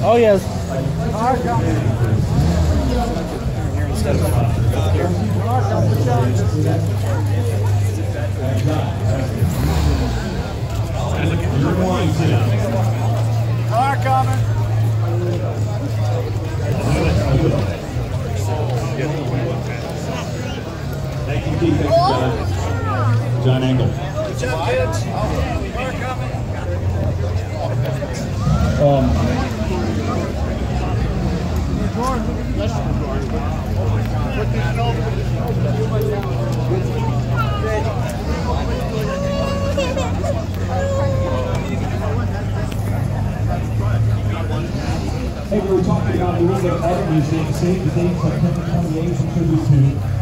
Oh, yes. Car coming. Thank you, Keith. John Engel. Good job, kids. Car coming. Hey, we were talking about the Art Museum, save the dates September 28th and 32.